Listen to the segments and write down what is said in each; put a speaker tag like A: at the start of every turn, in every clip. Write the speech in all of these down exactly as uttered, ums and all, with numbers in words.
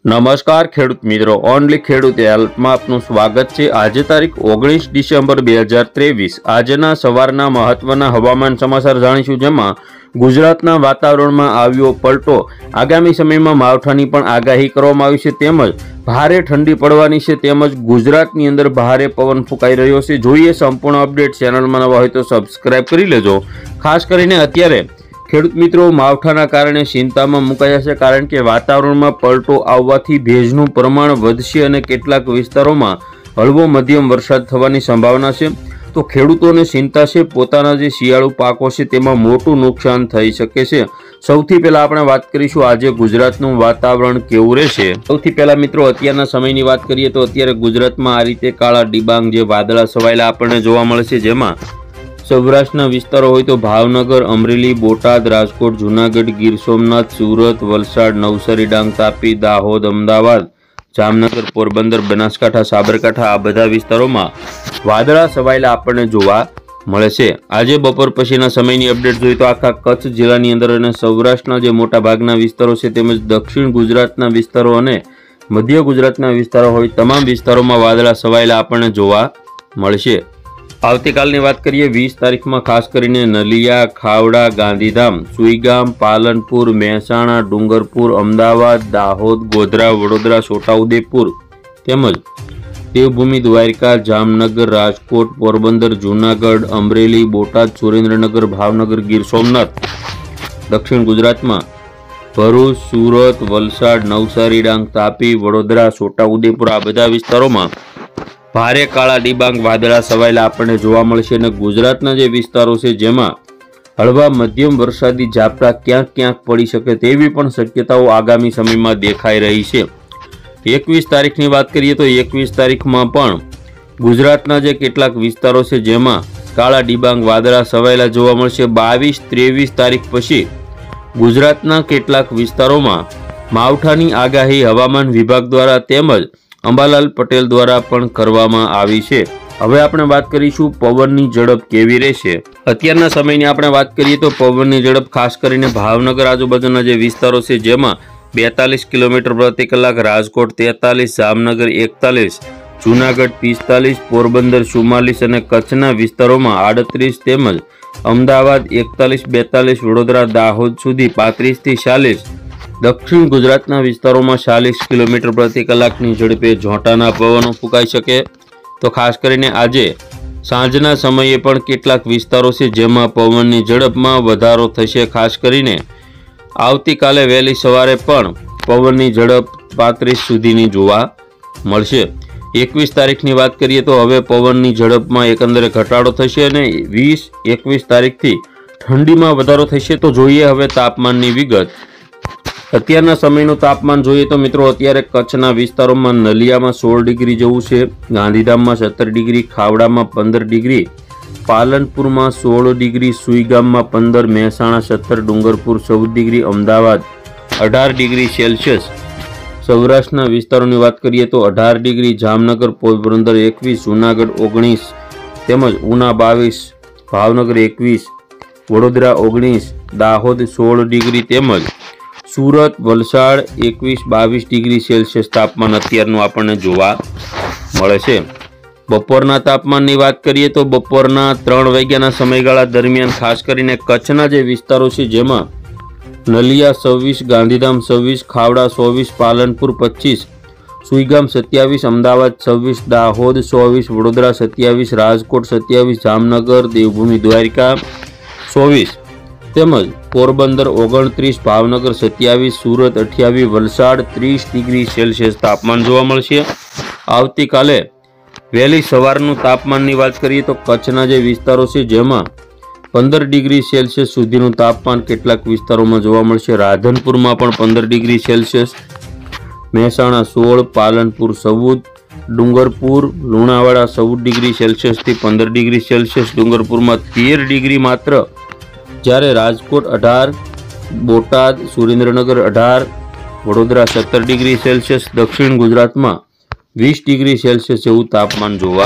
A: નમસ્કાર ખેડૂત મિત્રો, ઓનલી ખેડૂત હેલ્પમાં આપનું સ્વાગત છે। આજે તારીખ ઓગણીસ ડિસેમ્બર બે હજાર ત્રેવીસ। આજના સવારના મહત્વના હવામાન સમાચાર જાણીશું, જેમાં ગુજરાતના વાતાવરણમાં આવ્યો પલટો, આગામી સમયમાં માવઠાની પણ આગાહી કરવામાં આવી છે, તેમજ ભારે ઠંડી પડવાની છે, તેમજ ગુજરાતની અંદર ભારે પવન ફૂંકાઈ રહ્યો છે। જોઈએ સંપૂર્ણ અપડેટ। ચેનલમાં નવા હોય તો સબસ્ક્રાઇબ કરી લેજો। ખાસ કરીને અત્યારે ખેડૂત મિત્રો માવઠાના કારણે ચિંતામાં મુકાયા છે, કારણ કે વાતાવરણમાં પલટો આવવાથી ભેજનું પ્રમાણ વધશે અને કેટલાક વિસ્તારોમાં હળવો મધ્યમ વરસાદ થવાની સંભાવના છે। તો ખેડૂતોને ચિંતા છે, પોતાના જે શિયાળુ પાકો છે તેમાં મોટું નુકસાન થઈ શકે છે। સૌથી પહેલા આપણે વાત કરીશું આજે ગુજરાતનું વાતાવરણ કેવું રહેશે। સૌથી પહેલા મિત્રો અત્યારના સમયની વાત કરીએ તો અત્યારે ગુજરાતમાં આ રીતે કાળા ડિબાંગ જે વાદળા છવાયેલા આપણને જોવા મળે છે, જેમાં સૌરાષ્ટ્રના વિસ્તારો હોય તો ભાવનગર, અમરેલી, બોટાદ, રાજકોટ, જૂનાગઢ, ગીર સોમનાથ, સુરત, વલસાડ, નવસારી, ડાંગ, તાપી, દાહોદ, અમદાવાદ, જામનગર, પોરબંદર, બનાસકાંઠા, સાબરકાંઠા આ બધા વિસ્તારોમાં વાદળા છવાયેલા આપણને જોવા મળે છે। આજે બપોર પછીના સમયની અપડેટ જોઈએ તો આખા કચ્છ જિલ્લાની અંદર અને સૌરાષ્ટ્રના જે મોટા ભાગના વિસ્તારો છે, તેમજ દક્ષિણ ગુજરાતના વિસ્તારો અને મધ્ય ગુજરાતના વિસ્તારો હોય તમામ વિસ્તારોમાં વાદળા છવાયેલા આપણને જોવા મળશે। આવતીકાલની વાત કરીએ વીસ તારીખમાં ખાસ કરીને નલિયા, ખાવડા, ગાંધીધામ, સુઈગામ, પાલનપુર, મહેસાણા, ડુંગરપુર, અમદાવાદ, દાહોદ, ગોધરા, વડોદરા, છોટાઉદેપુર તેમજ દેવભૂમિ, દ્વારકા, જામનગર, રાજકોટ, પોરબંદર, જૂનાગઢ, અમરેલી, બોટાદ, સુરેન્દ્રનગર, ભાવનગર, ગીર સોમનાથ, દક્ષિણ ગુજરાતમાં ભરૂચ, સુરત, વલસાડ, નવસારી, ડાંગ, તાપી, વડોદરા, છોટાઉદેપુર આ બધા વિસ્તારોમાં ભારે કાળા ડિબાંગ વાદળા છવાયેલા આપણને જોવા મળશે અને ગુજરાતના જે વિસ્તારો છે જેમાં હળવા મધ્યમ વરસાદી ઝાપટા ક્યાંક ક્યાંક પડી શકે તેવી પણ શક્યતાઓ આગામી સમયમાં દેખાઈ રહી છે। એકવીસ તારીખની વાત કરીએ તો એકવીસ તારીખમાં પણ ગુજરાતના જે કેટલાક વિસ્તારો છે જેમાં કાળા ડિબાંગ વાદળા છવાયેલા જોવા મળશે। બાવીસ ત્રેવીસ તારીખ પછી ગુજરાતના કેટલાક વિસ્તારોમાં માવઠાની આગાહી હવામાન વિભાગ દ્વારા તેમજ અંબાલાલ પટેલ દ્વારા પણ કરવામાં આવી છે। હવે આપણે વાત કરીશું પવનની ઝડપ કેવી રહેશે। અત્યારના સમયની આપણે વાત કરીએ તો પવનની ઝડપ ખાસ કરીને ભાવનગર આજુબાજુના જે વિસ્તારો છે જેમાં બેતાલીસ કિલોમીટર પ્રતિ કલાક, રાજકોટ તેતાલીસ, જામનગર એકતાલીસ, જૂનાગઢ પિસ્તાલીસ, પોરબંદર ચુમ્માલીસ અને કચ્છના વિસ્તારોમાં આડત્રીસ તેમજ અમદાવાદ એકતાલીસ બેતાલીસ, વડોદરા દાહોદ સુધી પાંત્રીસ થી ચાલીસ, દક્ષિણ ગુજરાતના વિસ્તારોમાં ચાલીસ કિલોમીટર પ્રતિ કલાકની ઝડપે ઝોંટાના પવનો ફૂંકાઈ શકે। તો ખાસ કરીને આજે સાંજના સમયે પણ કેટલાક વિસ્તારો છે જેમાં પવનની ઝડપમાં વધારો થશે। ખાસ કરીને આવતીકાલે વહેલી સવારે પણ પવનની ઝડપ પાંત્રીસ સુધીની જોવા મળશે। એકવીસ તારીખની વાત કરીએ તો હવે પવનની ઝડપમાં એકંદરે ઘટાડો થશે અને વીસ એકવીસ તારીખથી ઠંડીમાં વધારો થશે। તો જોઈએ હવે તાપમાનની વિગત। અત્યારના સમયનું તાપમાન જોઈએ તો મિત્રો અત્યારે કચ્છના વિસ્તારોમાં નલિયામાં સોળ ડિગ્રી જેવું છે, ગાંધીધામમાં સત્તર ડિગ્રી, ખાવડામાં પંદર ડિગ્રી, પાલનપુરમાં સોળ ડિગ્રી, સુઈગામમાં પંદર, મહેસાણા સત્તર, ડુંગરપુર ચૌદ ડિગ્રી, અમદાવાદ અઢાર ડિગ્રી સેલ્સિયસ। સૌરાષ્ટ્રના વિસ્તારોની વાત કરીએ તો અઢાર ડિગ્રી, જામનગર પોરબંદર એકવીસ, જૂનાગઢ ઓગણીસ તેમજ ઉના બાવીસ, ભાવનગર એકવીસ, વડોદરા ઓગણીસ, દાહોદ સોળ ડિગ્રી તેમજ સુરત વલસાડ એકવીસ બાવીસ ડિગ્રી સેલ્સિયસ તાપમાન અત્યારનું આપણને જોવા મળે છે। બપોરના તાપમાનની વાત કરીએ તો બપોરના ત્રણ વાગ્યાના સમયગાળા દરમિયાન ખાસ કરીને કચ્છના જે વિસ્તારો છે જેમાં નલિયા છવ્વીસ, ગાંધીધામ છવ્વીસ, ખાવડા ચોવીસ, પાલનપુર પચીસ, સુઈગામ સત્યાવીસ, અમદાવાદ છવ્વીસ, દાહોદ ચોવીસ, વડોદરા સત્યાવીસ, રાજકોટ સત્યાવીસ, જામનગર, દેવભૂમિ, દ્વારકા ચોવીસ તેમજ પોરબંદર ઓગણત્રીસ, ભાવનગર સત્યાવીસ, સુરત અઠ્યાવીસ, વલસાડ ત્રીસ ડિગ્રી સેલ્સિયસ તાપમાન જોવા મળશે। આવતીકાલે વહેલી સવારનું તાપમાનની વાત કરીએ તો કચ્છના જે વિસ્તારો છે જેમાં પંદર ડિગ્રી સેલ્સિયસ સુધીનું તાપમાન કેટલાક વિસ્તારોમાં જોવા મળશે। રાધનપુરમાં પણ પંદર ડિગ્રી સેલ્સિયસ, મહેસાણા સોળ, પાલનપુર ચૌદ, ડુંગરપુર લુણાવાડા ચૌદ ડિગ્રી સેલ્સિયસથી પંદર ડિગ્રી સેલ્સિયસ, ડુંગરપુરમાં તેર ડિગ્રી માત્ર, જ્યારે રાજકોટ અઢાર, બોટાદ સુરેન્દ્રનગર અઢાર, વડોદરા સત્તર ડિગ્રી સેલ્સિયસ, દક્ષિણ ગુજરાતમાં વીસ ડિગ્રી સેલ્સિયસ જેવું તાપમાન જોવા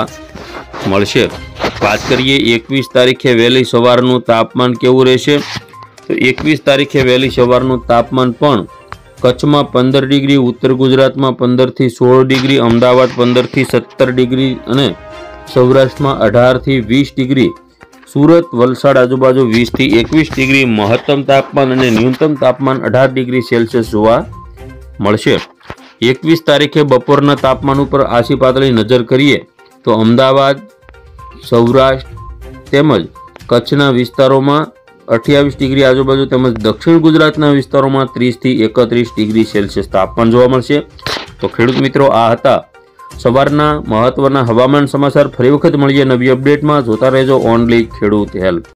A: મળશે। વાત કરીએ એકવીસ તારીખે વહેલી સવારનું તાપમાન કેવું રહેશે તો એકવીસ તારીખે વહેલી સવારનું તાપમાન પણ કચ્છમાં પંદર ડિગ્રી, ઉત્તર ગુજરાતમાં પંદરથી સોળ ડિગ્રી, અમદાવાદ પંદરથી સત્તર ડિગ્રી અને સૌરાષ્ટ્રમાં અઢારથી વીસ ડિગ્રી, સુરત, વલસાડ આજુબાજુ વીસથી એકવીસ ડિગ્રી મહત્તમ તાપમાન અને ન્યૂનતમ તાપમાન અઢાર ડિગ્રી સેલ્સિયસ જોવા મળશે. એકવીસ તારીખે બપોરના તાપમાન ઉપર આછી પાતળી નજર કરીએ તો અમદાવાદ, સૌરાષ્ટ્ર તેમજ કચ્છના વિસ્તારોમાં અઠ્યાવીસ ડિગ્રી આજુબાજુ તેમજ દક્ષિણ ગુજરાતના વિસ્તારોમાં ત્રીસથી એકત્રીસ ડિગ્રી સેલ્સિયસ તાપમાન જોવા મળશે. તો ખેડૂત મિત્રો, આ હતા સવારના મહત્વના હવામાન સમાચાર. ફરી વખત મળીએ નવી અપડેટમાં. જોતા રહેજો ઓનલી ખેડૂત હેલ્પ.